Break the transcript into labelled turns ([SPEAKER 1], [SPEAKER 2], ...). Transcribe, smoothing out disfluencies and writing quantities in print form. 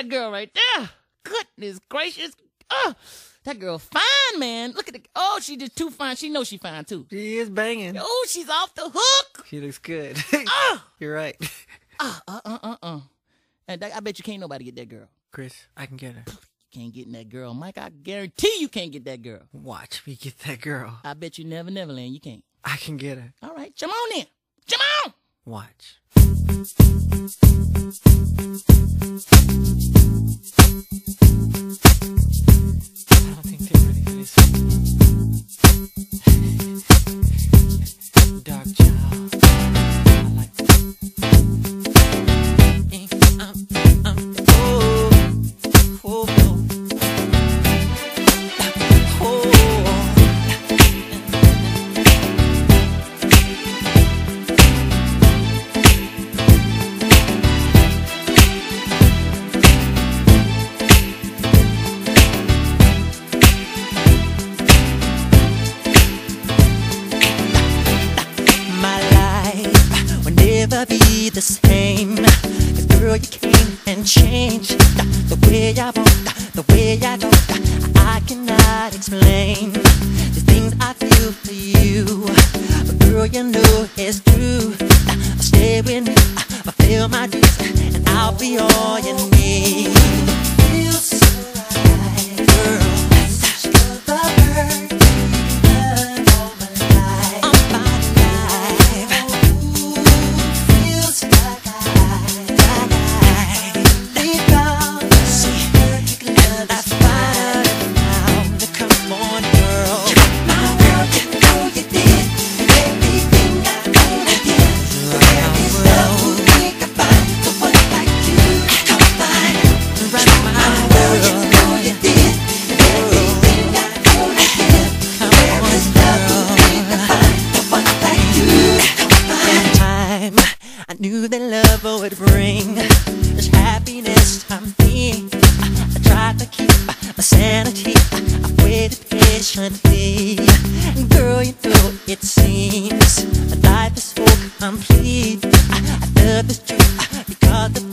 [SPEAKER 1] that girl right there. Goodness gracious. Oh, that girl fine, man. Look at the. Oh, she just too fine. She knows she fine too.
[SPEAKER 2] She is banging.
[SPEAKER 1] Oh, she's off the hook.
[SPEAKER 2] She looks good.
[SPEAKER 1] Oh.
[SPEAKER 2] You're right.
[SPEAKER 1] And I bet you can't nobody get that girl.
[SPEAKER 2] Chris, I can get her.
[SPEAKER 1] You can't get in that girl, Mike. I guarantee you can't get that girl.
[SPEAKER 2] Watch me get that girl.
[SPEAKER 1] I bet you Neverland. You can't.
[SPEAKER 2] I can get her.
[SPEAKER 1] All right, come on then. Come on.
[SPEAKER 2] Watch. I don't think they're ready for this. Dark child. I like that.
[SPEAKER 3] Be the same. Girl, you came and changed the way I walk, the way I talk. I cannot explain the things I feel for you, but girl, you know it's true. Stay with me, fulfill my dreams, and I'll be all you need. Feels so right, girl. Such the bird. Knew that love would bring this happiness I'm feeling. I tried to keep my sanity. I waited patiently. Girl, you know it seems life is so complete. I love this truth because the